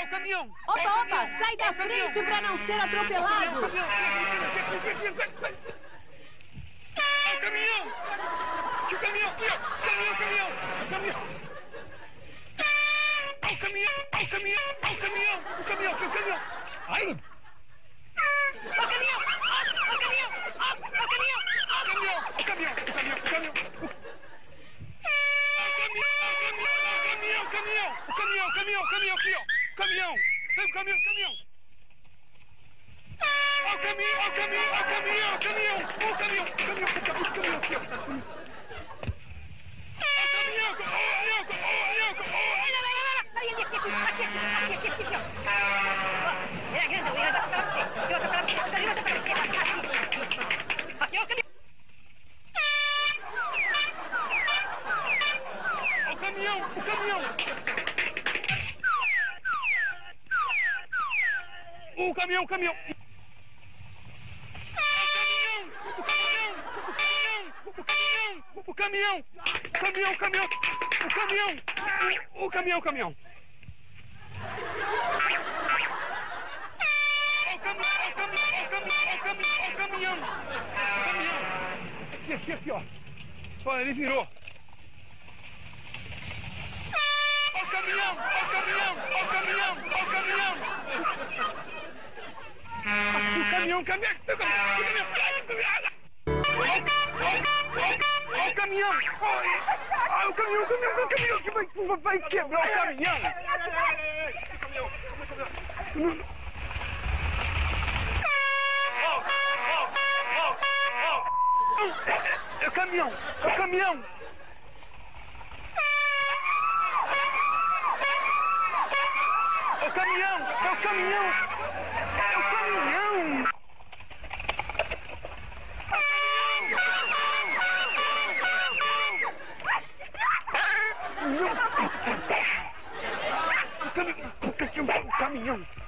caminhão! Opa, opa, sai da frente pra não ser atropelado! O caminhão! O caminhão! O caminhão! Ai! O caminhão! Aqui, ó. Olha, ele virou. Ó o caminhão! O caminhão! Que vai quebrar o caminhão! É o caminhão! Caminhão!